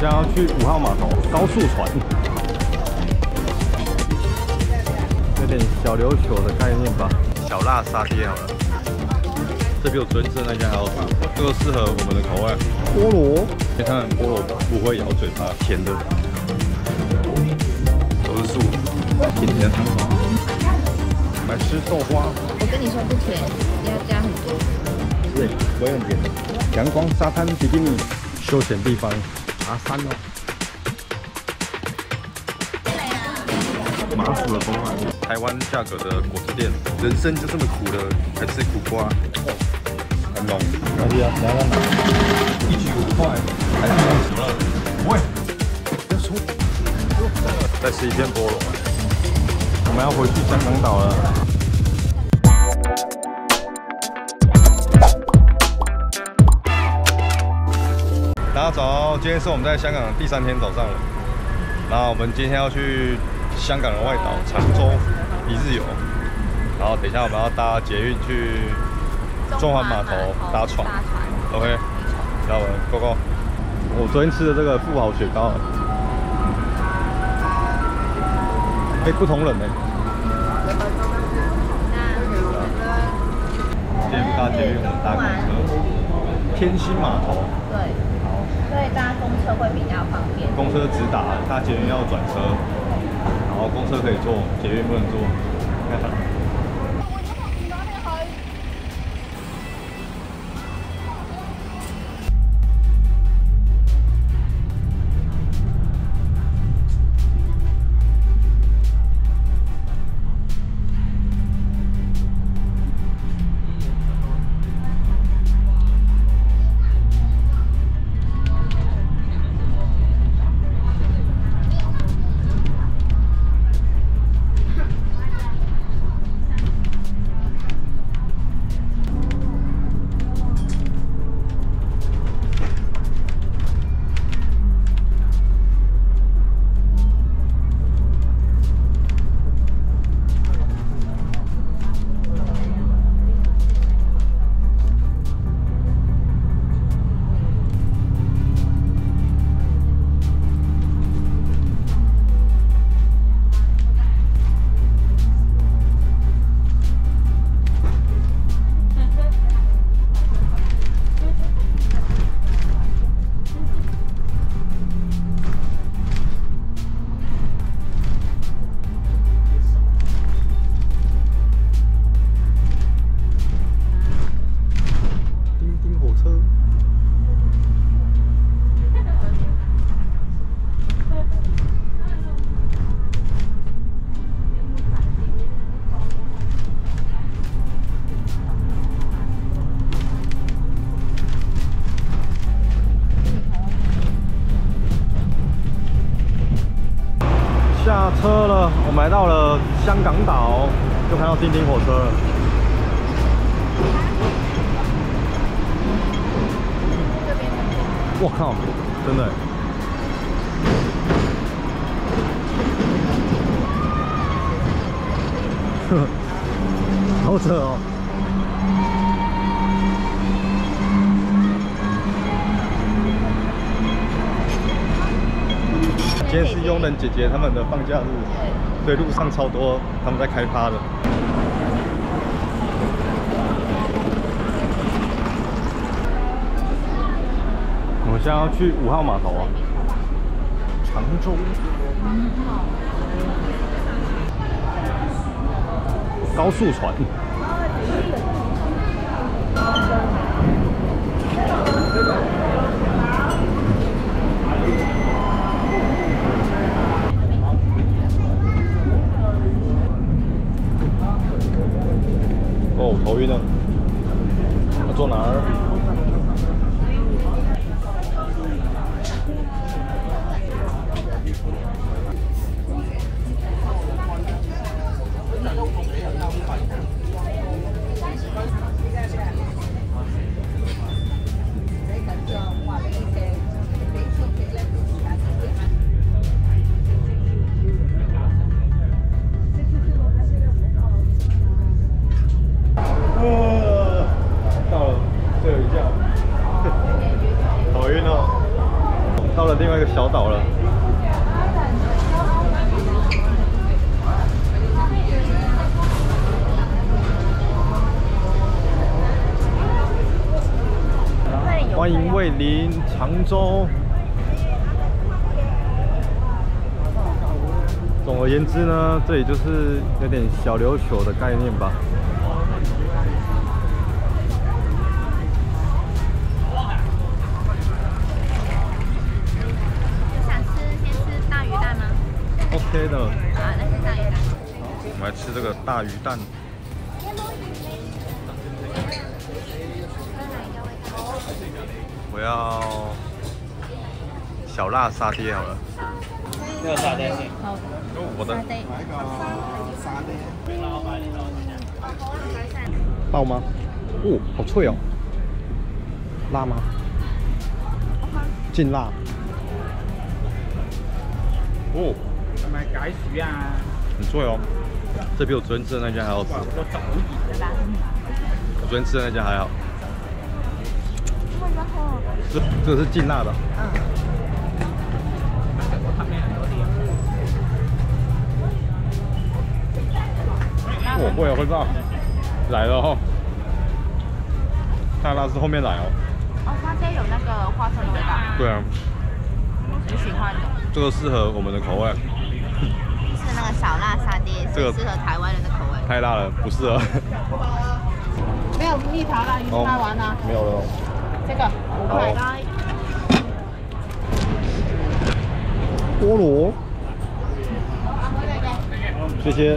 现在要去5号码头高速船，有点小琉球的概念吧。小辣沙爹好了，这比我昨天吃的那家还要大，这个适合我们的口味。菠萝，你看菠萝不会咬嘴巴，甜的，都是素，甜甜的。来吃豆花， 我跟你说不甜，要加很多。 对，不会很甜。阳光沙滩比基尼休闲地方，爬山哦。麻薯的风啊，台湾价格的果汁店，人生就这么苦了，还吃苦瓜，很浓。哪里啊？你要干嘛？1局5块，还是22？不会，要出。再吃一片菠萝。我们要回去香港岛了。大家早，今天是我们在香港的第3天早上了。然后我们今天要去香港的外岛长洲1日游，然后等一下我们要搭捷运去中环码头搭船。OK， 然后我们 Go Go。我昨天吃的这个富豪雪糕，不同人呢。今天不搭捷运，我们搭公车，天星码头。 对。所以搭公车会比较方便。 公车直达，搭捷运要转车，然后公车可以坐，捷运不能坐。下车了，我们来到了香港岛，就看到叮叮火车了。我靠，真的。好扯哦。今天是佣人姐姐他们的放假日，对，路上超多他们在开趴的。我们现在要去5号码头啊，长洲。高速船。哦，头晕了，要坐哪儿？ 外一个小岛了。欢迎莅临常州。总而言之呢，这里就是有点小琉球的概念吧。 想先吃大鱼蛋吗 OK 的。 好，那是大鱼蛋。 我们来吃这个大鱼蛋。我要小辣沙爹好了。 呢個沙爹先。 好， 我的買個沙爹。 爆嗎？哦，好脆哦。辣嗎？勁辣。哦， 係咪解暑啊？ 很脆哦。这比我昨天吃的那家还好吃。 個汁好熱。 对吧？ 我昨天吃的那家还好。这个是劲辣的。我会辣，来了哈。太辣是后面来哦。 哦，沙爹有那个花生的味道。 对啊。 你喜欢的？ 这个适合我们的口味。 是那个小辣沙爹， 这个适合台湾人的口味。 太辣了，不适合。 没有蜜桃啦，鱼卖完了。 没有了。 这个5块。 菠萝。谢谢。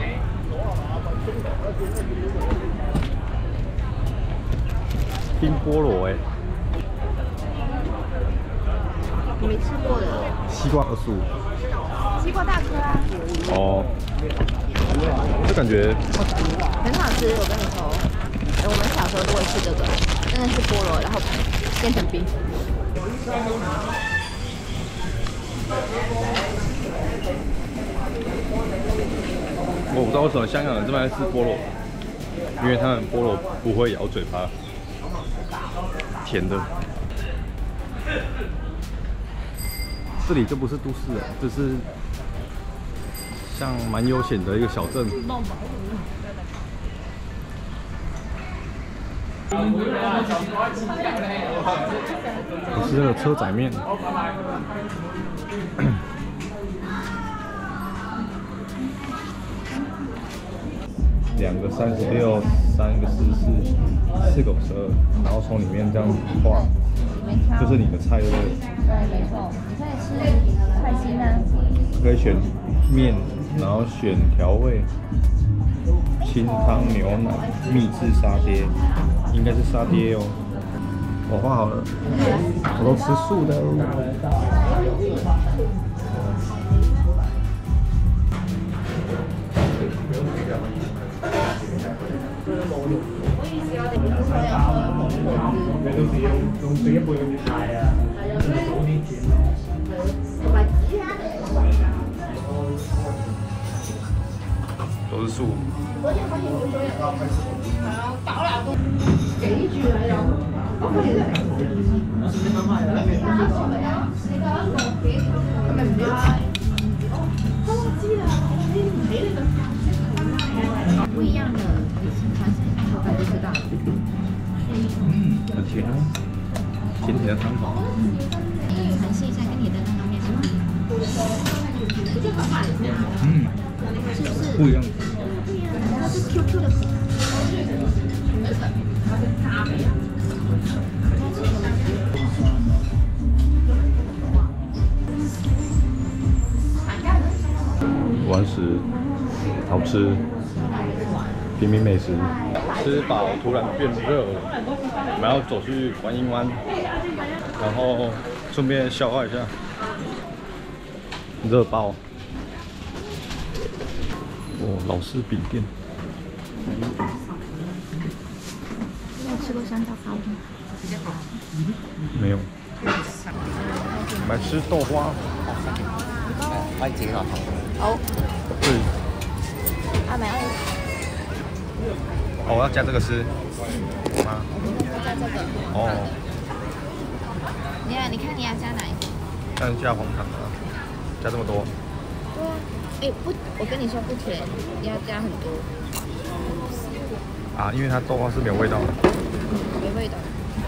冰菠萝哎。 你没吃过的？ 西瓜25。 西瓜大颗啊。 哦。这感觉很好吃，我跟你说。我们小时候都会吃这个，真的是菠萝，然后变成冰。 我不知道为什么香港人这么爱吃菠萝，因为他们菠萝不会咬嘴巴，甜的。这里就不是都市了，这是像蛮悠闲的一个小镇。我是那个车仔面。2个36，3个44，4个52，然后从里面这样画，就是你的菜对不对？ 对，没错。你可以吃菜心啊。 可以选面，然后选调味，清汤牛奶、秘制沙爹，应该是沙爹哦。我画好了，我都吃素的哦。都是素。 不一样的，你尝试一下口感就知道了。 很甜哦，甜甜的汤头。 你尝试一下跟你的那个面是不一样的。是不是？ 不一样。 不一样，它是 QQ 的口感。 完食，好吃，平民美食。吃饱突然变热了，我们要走去观音湾，然后顺便消化一下。热爆！哦，老式饼店。 你有吃过香蕉糕吗？ 没有。我们来吃豆花。 可以自己落頭。 好。 对。 啊，没有。 哦，我要加这个是吗？ 加这个。 哦。 你看你要加哪一个？ 看一下黄糖啊，加这么多。 对啊，哎不，我跟你说不甜，要加很多。 啊，因为它豆花是没有味道的。 没味道。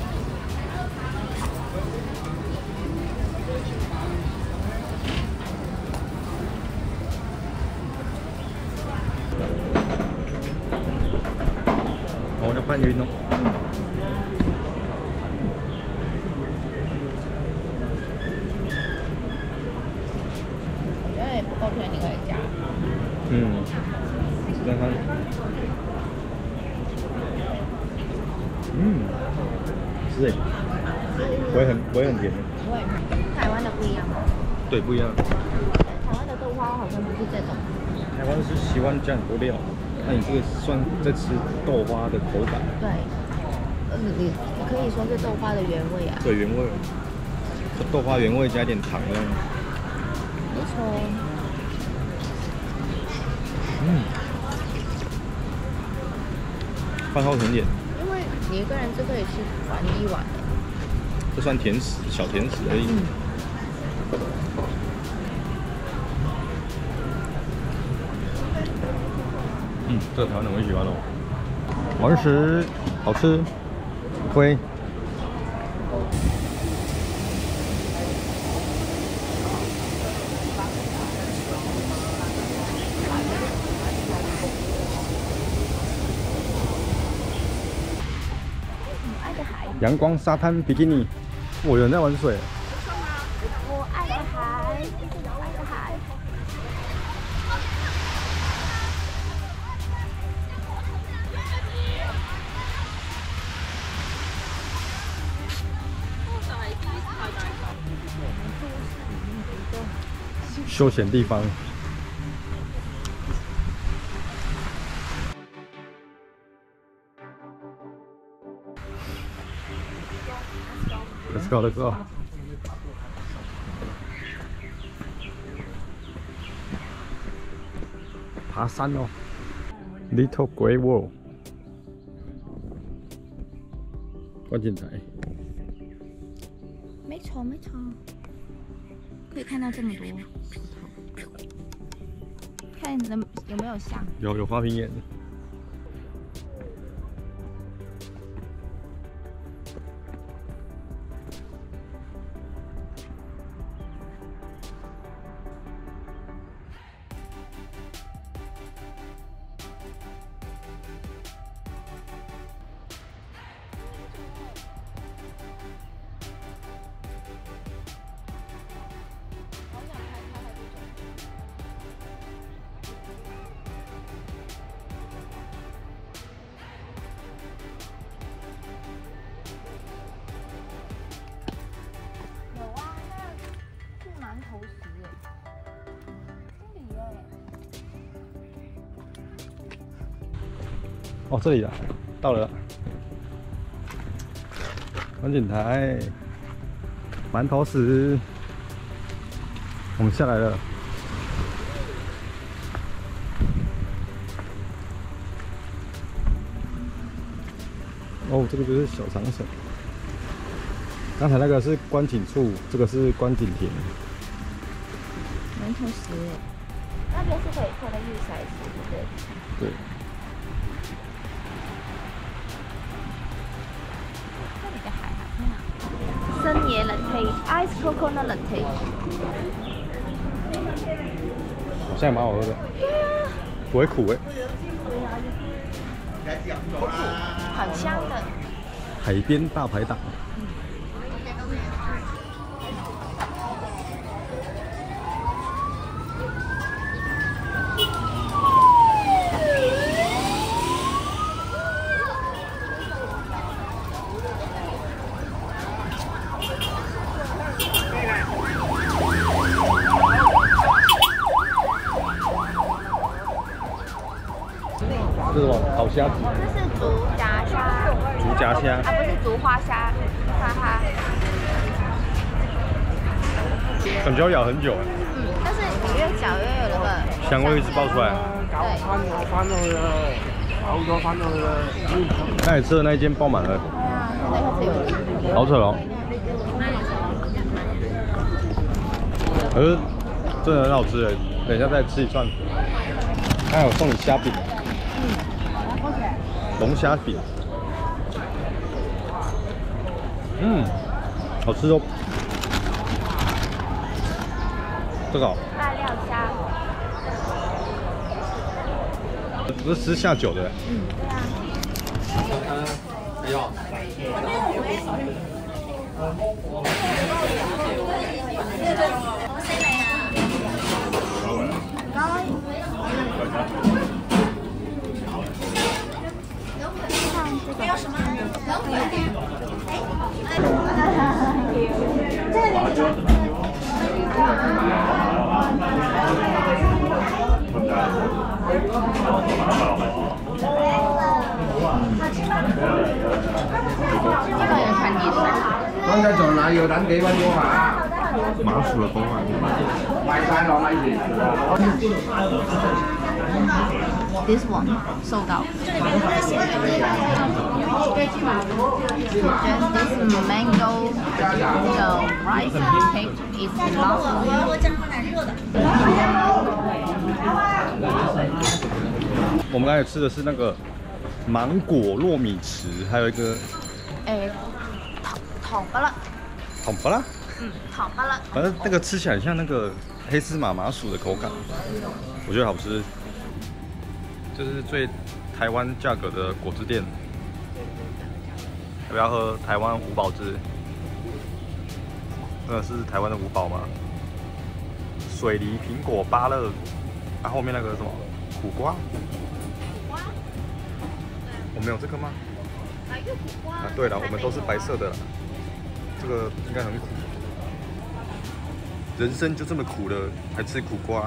我要拌匀哦。 我觉得也不够甜，你可以加。 嗯，试看看。嗯，是哎，不会很甜的。 不会，台湾的不一样吗？ 对，不一样。 台湾的豆花好像不是这种。 台湾是喜欢加很多料，那你这个算在吃豆花的口感。 对，你可以说是豆花的原味啊。 对，原味。豆花原味加一点糖这样。 没错。 嗯，饭后甜点。 因为你一个人就可以吃完一碗。 这算甜食，小甜食而已。这个台湾人会喜欢哦。丸食好吃，推。阳光沙滩比基尼，有人在玩水。 我爱的海，我爱的海。 休闲地方。Let's go, let's go. 爬山哦 ，Little Great Wall， 观景台。 没错没错，可以看到这么多。看有没有像？ 有花瓶眼。哦，这里了，到了。观景台，馒头石，我们下来了。哦，这个就是小长城。刚才那个是观景处，这个是观景亭。 馒头石，那边是可以看到玉骰石，对不对？ 对。 生椰 latte，ice coconut latte， 好像也蛮好喝的。不会苦哎。 不苦，很香的。 海边大排档。这是什么？烤虾子。 这是竹夹虾。 竹夹虾。 啊，不是竹花虾，哈哈。 感觉要咬很久哎。 但是你越嚼越有那个香味一直爆出来。 对。 好多翻到了。 刚才吃的那一间爆满了。 对啊，那个是有。 好扯哦。 可是真的很好吃哎，等一下再吃一串。还有送你虾饼，龙虾饼，好吃哦。这个辣料虾。 不是吃下酒的。 对啊。没有什么。 剛才仲奶要等幾分鐘啊？ 麻薯的風味。 賣晒落嚟先。 This one sold out. Just this mango, the rice cake is lovely. 我们刚才吃的是那个芒果糯米糍，还有一个糖不辣， 糖不辣， 糖不辣。 反正那个吃起来像那个黑芝麻麻薯的口感，我觉得好吃。这是最台湾价格的果汁店，要不要喝台湾五宝汁？那个是台湾的五宝吗？水梨、苹果、芭乐，后面那个什么苦瓜？我们有这个吗？啊，对了，我们都是白色的啦。这个应该很苦，人生就这么苦了，还吃苦瓜。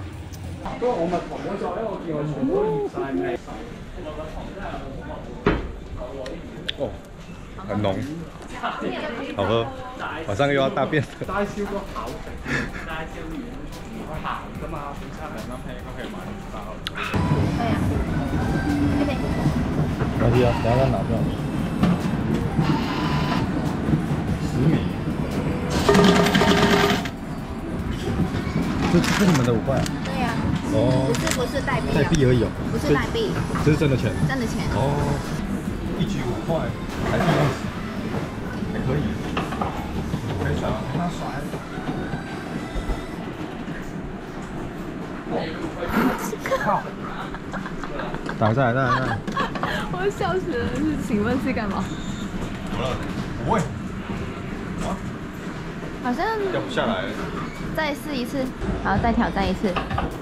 哦，很浓，好喝。晚上又要大便了。 齋燒個口，齋燒完佢鹹㗎嘛，本身2蚊皮，佢係買2包。 可以啊。OK。 没关系啊，等下再拿掉。10米。这是你们的5块啊？ 对呀。 哦。 不是代币。 代币而已哦。 不是代币。 这是真的钱。 真的钱。 哦。1局5块，台币20，还可以。可以甩吗？那甩。靠！打再来。 我笑死了，请问是干嘛？ 怎么了？不会。 好像掉不下来。 再试一次，好，再挑战一次。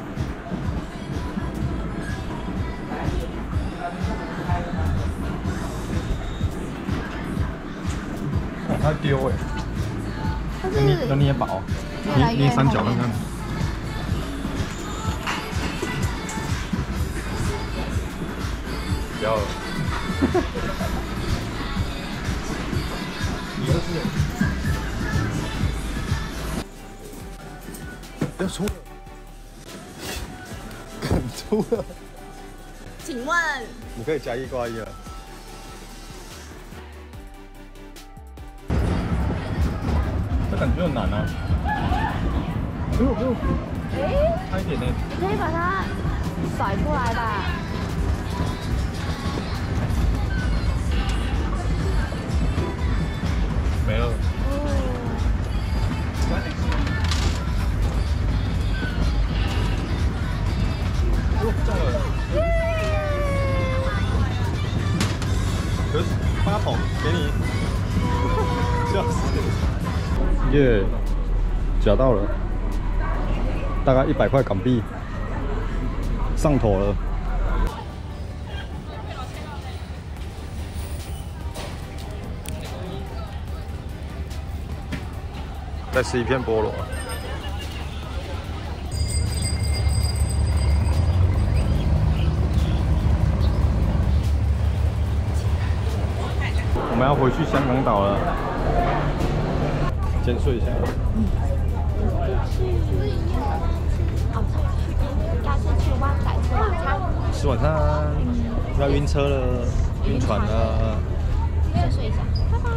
它丢哎。要捏薄，捏三角看看。不要了。不要出了，敢出了。 请问， 你可以加1挂1了。这感觉很难啊。不用，差一点呢。 你可以把它甩出来吧。 没了。中了。8桶给你。笑死。耶，夹到了，大概100块港币，上头了。再吃一片菠萝。我们要回去香港岛了，先睡一下。 要先去湾仔吃晚餐。 吃晚餐，要晕车了，晕船了。 先睡一下，拜拜。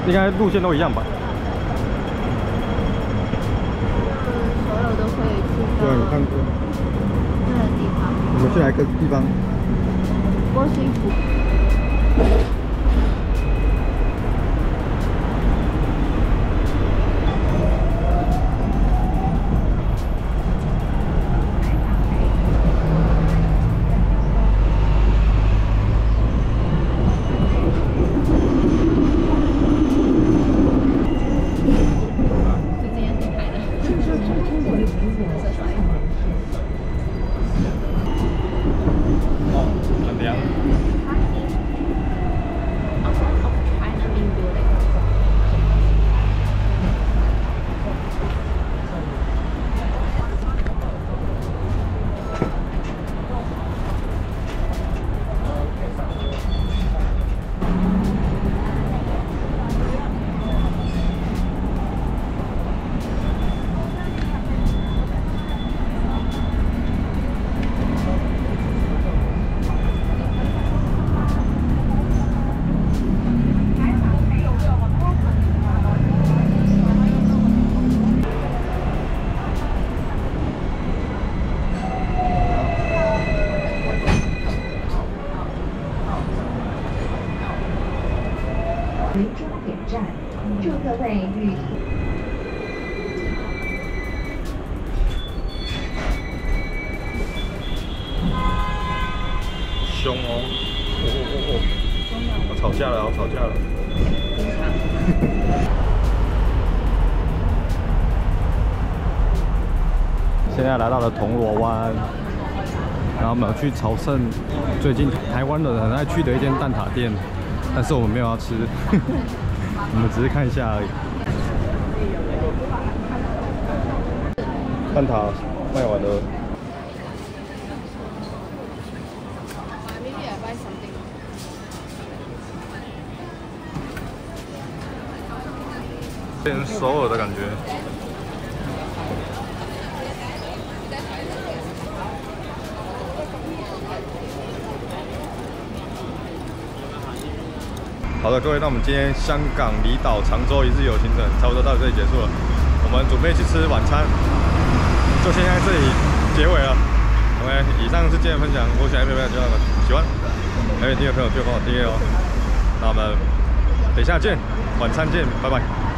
应该路线都一样吧？ 所有都可以去到对，有看过。 那个地方。 我们去哪一个地方？ 波西湖。 为终点站，祝各位旅途。 凶哦！我吵架了，我吵架了。现在来到了铜锣湾，然后我们要去朝圣最近台湾人很爱去的一间蛋挞店，但是我们没有要吃，我们只是看一下而已。蛋挞卖完了。变成首尔的感觉。好的，各位，那我们今天香港离岛长洲一日游行程差不多到这里结束了。我们准备去吃晚餐，就先在这里结尾了。OK， 以上是今天的分享，如果喜欢的朋友就喜欢，还有订阅朋友就帮我订阅哦。那我们等一下见，晚餐见，拜拜。